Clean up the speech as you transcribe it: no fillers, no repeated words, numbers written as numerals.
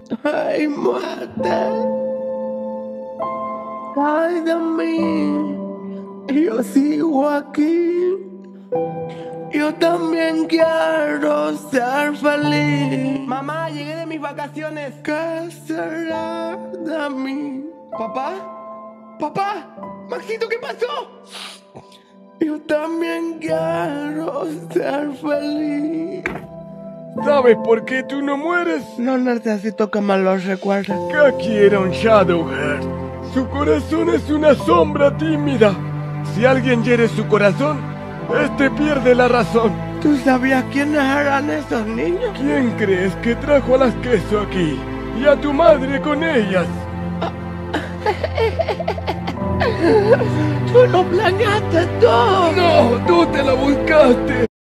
Ay, muerte. Ay de mí. Yo sigo aquí. Yo también quiero ser feliz. Mamá, llegué de mis vacaciones. ¿Qué será de mí? ¿Papá? ¿Papá? Maxito, ¿qué pasó? Yo también quiero ser feliz. ¿Sabes por qué tú no mueres? No necesito que me lo recuerdes. Kaki era un Shadowheart. Su corazón es una sombra tímida. Si alguien hiere su corazón, este pierde la razón. ¿Tú sabías quiénes eran esos niños? ¿Quién crees que trajo a las queso aquí? Y a tu madre con ellas. ¡Tú lo planeaste todo! ¡No! ¡Tú te la buscaste!